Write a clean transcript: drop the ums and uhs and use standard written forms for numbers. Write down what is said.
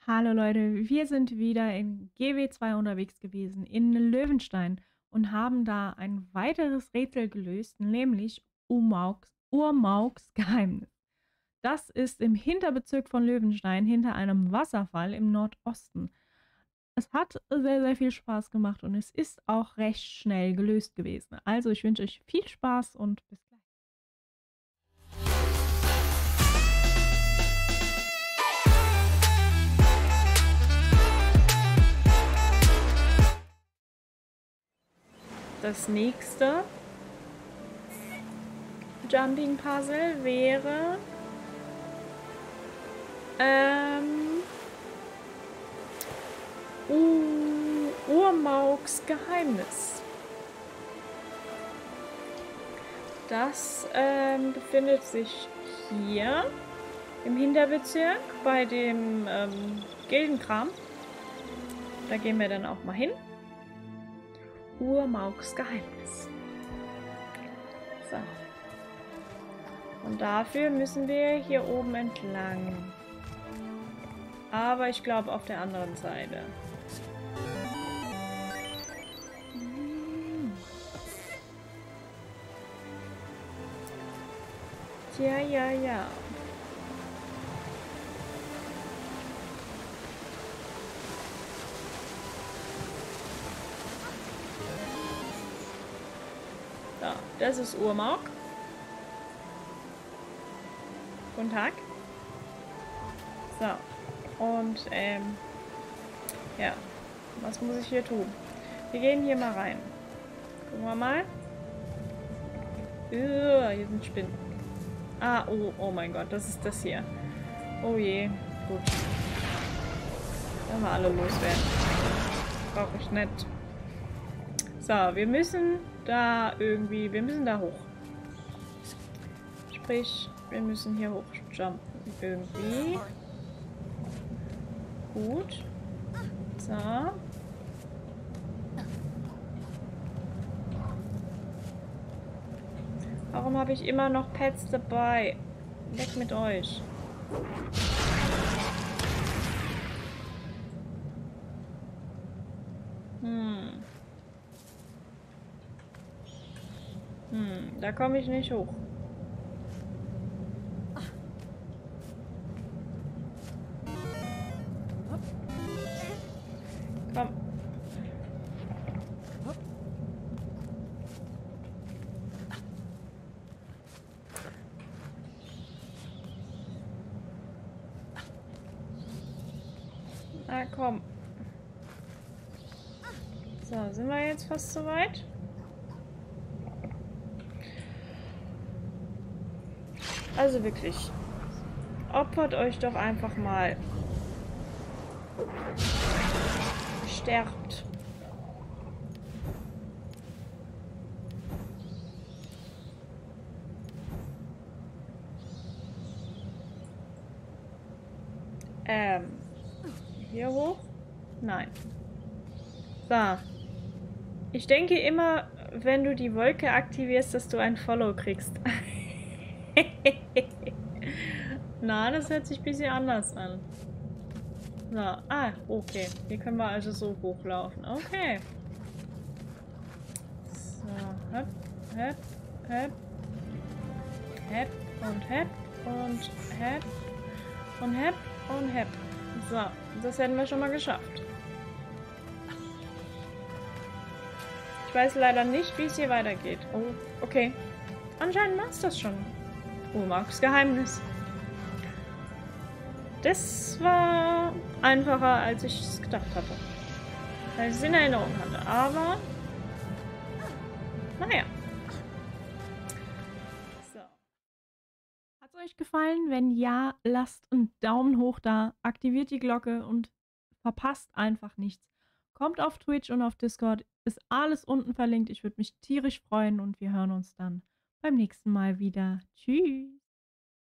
Hallo Leute, wir sind wieder in GW2 unterwegs gewesen, in Löwenstein und haben da ein weiteres Rätsel gelöst, nämlich Urmaugs Geheimnis. Das ist im Hinterbezirk von Löwenstein, hinter einem Wasserfall im Nordosten. Es hat sehr, sehr viel Spaß gemacht und es ist auch recht schnell gelöst gewesen. Also ich wünsche euch viel Spaß und bis gleich. Das nächste Jumping Puzzle wäre Urmaugs Geheimnis. Das befindet sich hier im Hinterbezirk bei dem Gildenkram. Da gehen wir dann auch mal hin. Urmaugs Geheimnis. So. Und dafür müssen wir hier oben entlang. Aber ich glaube auf der anderen Seite. Tja, ja, ja. So, das ist Urmaug. Guten Tag. So, und ja, was muss ich hier tun? Wir gehen hier mal rein. Gucken wir mal. Hier sind Spinnen. Ah, oh mein Gott, das ist das hier. Oh je, gut. Wollen wir alle loswerden. Brauche ich nicht. So, wir müssen da irgendwie, wir müssen da hoch. Sprich, wir müssen hier hochjumpen. Irgendwie. Gut. So. Warum habe ich immer noch Pets dabei? Weg mit euch. Da komme ich nicht hoch. Komm. Na komm. So, sind wir jetzt fast soweit? Also wirklich. Opfert euch doch einfach mal. Sterbt. Hier hoch? Nein. So. Ich denke immer, wenn du die Wolke aktivierst, dass du ein Follow kriegst. Na, das hört sich ein bisschen anders an. So, okay. Hier können wir also so hochlaufen. Okay. So, hopp, hopp, hopp. Hopp und hopp und hopp und hopp und hopp. So, das hätten wir schon mal geschafft. Ich weiß leider nicht, wie es hier weitergeht. Oh, okay. Anscheinend war es das schon. Urmaugs Geheimnis. Das war einfacher, als ich es gedacht hatte. Als ich es in Erinnerung hatte. Aber, naja. So. Hat es euch gefallen? Wenn ja, lasst einen Daumen hoch da, aktiviert die Glocke und verpasst einfach nichts. Kommt auf Twitch und auf Discord, ist alles unten verlinkt. Ich würde mich tierisch freuen und wir hören uns dann beim nächsten Mal wieder. Tschüss!